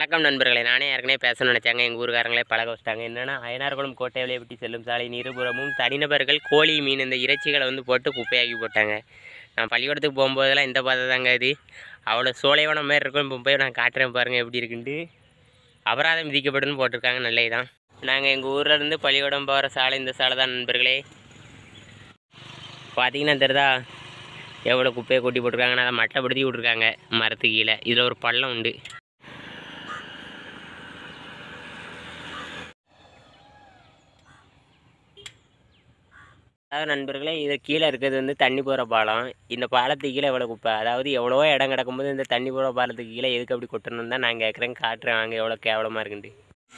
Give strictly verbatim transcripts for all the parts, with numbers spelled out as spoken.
வணக்கம் நண்பர்களே, நானே ஏற்கனவே பேசணும்னு நினச்சாங்க. எங்கள் ஊருக்காரங்களே பழக வச்சிட்டாங்க. என்னென்னா, அயனார்குளம் கோட்டை வழியை விட்டு செல்லும் சாலையின் இருபுறமும் தனிநபர்கள் கோழி, மீன் இந்த இறைச்சிகளை வந்து போட்டு குப்பையாக்கி போட்டாங்க. நான் பள்ளிக்கூடத்துக்கு போகும்போதெல்லாம் இந்த பாதை தாங்க இது. அவ்வளோ சோலைவனம் மாதிரி இருக்கும். இப்போ போய் நான் காட்டுறேன் பாருங்கள் எப்படி இருக்குன்ட்டு. அபராதம் விதிக்கப்படுன்னு போட்டிருக்காங்க. நல்லே தான். நாங்கள் எங்கள் ஊரில் இருந்து பள்ளிக்கூடம் போகிற சாலை இந்த சாலை தான் நண்பர்களே. பார்த்தீங்கன்னா தெரியுதா எவ்வளோ குப்பையை கொட்டி போட்டிருக்காங்கன்னா, அதை மட்டைப்படுத்தி விட்ருக்காங்க மரத்துக்கு கீழே. இதில் ஒரு பள்ளம் உண்டு. அதாவது நண்பர்களே, இது கீழே இருக்கிறது வந்து தண்ணி போகிற பாலம். இந்த பாலத்துக்கு கீழே எவ்வளோ குப்பை, அதாவது எவ்வளவோ இடம் கிடக்கும்போது இந்த தண்ணி போகிற பாலத்துக்கு கீழே எதுக்கு அப்படி கொட்டணும்னு தான் நான் கேட்குறேன். காட்டுறேன் வாங்க எவ்வளோ கேவலமாக இருக்குன்ட்டு.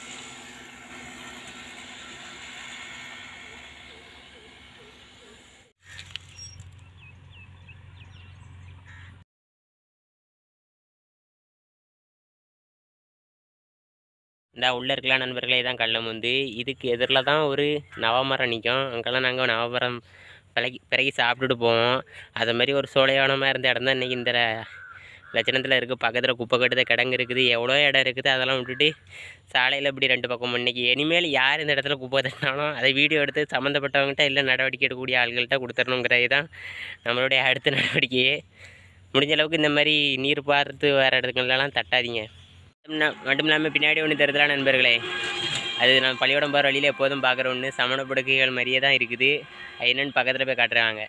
இந்த உள்ளே இருக்கலாம் நண்பர்களே, தான் கள்ளமுந்து. இதுக்கு எதிரில் தான் ஒரு நவமரம் நிற்கும். அங்கெல்லாம் நாங்கள் நவமரம் பிறகி பிறகி சாப்பிட்டுட்டு போவோம். அது மாதிரி ஒரு சோலைவனமாக இருந்த இடம் தான் இன்றைக்கி இந்த லட்சணத்தில் இருக்குது. பக்கத்தில் குப்பை கட்டுத கிடங்கு இருக்குது, எவ்வளோ இடம் இருக்குது. அதெல்லாம் விட்டுட்டு சாலையில் இப்படி ரெண்டு பக்கம் இன்றைக்கி இனிமேல் யார் இந்த இடத்துல குப்பை தட்டினாலும் அதை வீடியோ எடுத்து சம்மந்தப்பட்டவங்கள்ட்ட இல்லை நடவடிக்கை எடுக்கக்கூடிய ஆள்கள்கிட்ட கொடுத்துடணுங்கிறது தான் நம்மளுடைய அடுத்த நடவடிக்கையே. முடிஞ்ச அளவுக்கு இந்த மாதிரி நீர் பார்த்து வேறு இடத்துக்குலாம் தட்டாதீங்க. மட்டும் இல்லாமல் பின்னாடி ஒன்று தெரிதலாம் நண்பர்களே, அது நான் பள்ளிக்கூடம் போகிற வழியில் எப்போதும் பார்க்குற ஒன்று சமணப்படுக்கைகள் மாதிரியே தான் இருக்குது. அது என்னென்னு பக்கத்தில் போய் காட்டுறாங்க.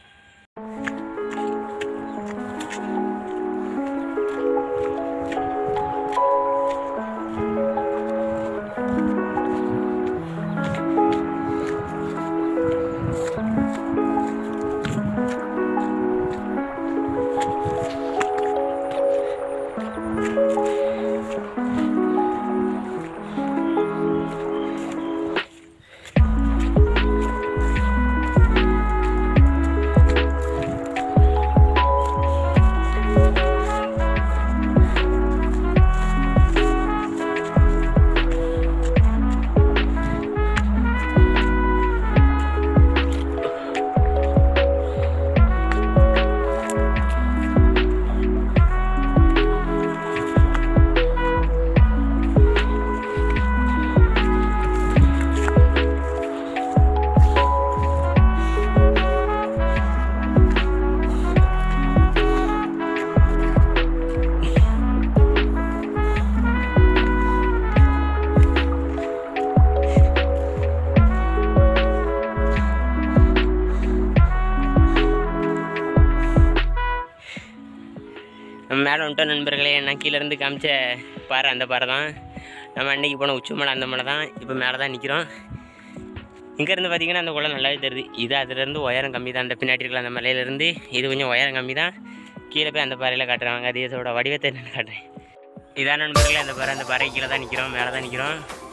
நம்ம மேலே வந்துட்டோம் நண்பர்களே. என்ன கீழேருந்து காமிச்ச பாறை அந்த பாறை தான் நம்ம அன்றைக்கி போன உச்சி மலை. அந்த மலை தான் இப்போ மேலே தான் நிற்கிறோம். இங்கேருந்து பார்த்திங்கன்னா அந்த குளம் நல்லாவே தெரியுது. இது அதுலேருந்து உயரம் கம்மி தான். அந்த பின்னாடி இருக்கலாம் அந்த மலையிலேருந்து இது கொஞ்சம் உயரம் கம்மி தான். கீழே போய் அந்த பாறையில் காட்டுறாங்க. அது இதோட வடிவத்தை என்னென்னு காட்டுறேன். இதான் நண்பர்களே அந்த பாறை. அந்த பாறை கீழே தான் நிற்கிறோம், மேலே தான் நிற்கிறோம்.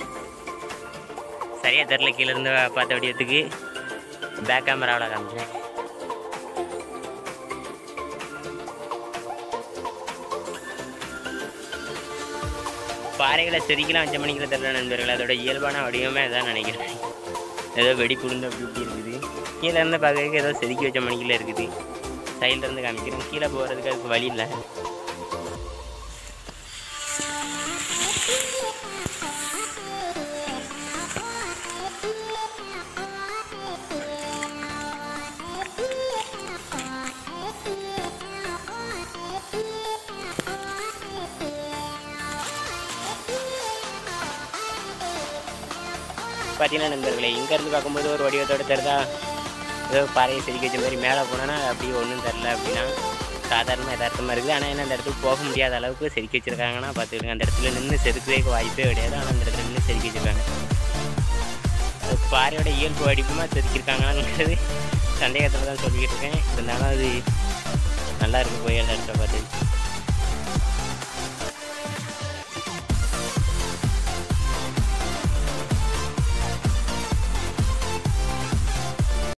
சரியாக தெரில கீழேருந்து பார்த்த வடிவத்துக்கு. பேக் கேமராவில் காமிச்சேன். பாறைகளை செதுக்கலாம் அஞ்சு மணிக்கில் தெரியல நண்பர்கள். அதோட இயல்பான வடிவமே அதான் நினைக்கிறேன். ஏதோ வெடி குழுந்து அப்படி இப்படி இருக்குது. கீழே இருந்து பார்க்கறதுக்கு ஏதோ செதுக்கி வச்ச மணிக்கில் இருக்குது. சைட்லேருந்து காமிக்கிறேன். கீழே போகிறதுக்கு அதுக்கு வழி இல்லை. பார்த்தீங்கன்னா நண்பர்களே, இங்கேருந்து பார்க்கும்போது ஒரு வடிவத்தோடு தெரிதா ஏதோ பாறையை செதுக்கி வச்ச மாதிரி. மேலே போனோன்னா அப்படியே ஒன்றும் தெரில அப்படின்னா சாதாரண யதார்த்தமாக இருக்குது. ஆனால் என்ன அந்த இடத்துக்கு போக முடியாத அளவுக்கு செதுக்கி வச்சுருக்காங்கன்னா பார்த்துக்கிடுங்க. அந்த இடத்துல நின்று செதுக்கவே வாய்ப்பே கிடையாது. ஆனால் அந்த இடத்துல நின்று செதுக்கி வச்சுருக்காங்க. அது பாறையோட இயல்பு வடிவமாக செதுக்கியிருக்காங்களாங்கிறது சந்தேகத்தில் தான் சொல்லிக்கிட்டு இருக்கேன். இருந்தாலும் அது நல்லா இருக்குது போய் அந்த இடத்துல பார்த்து.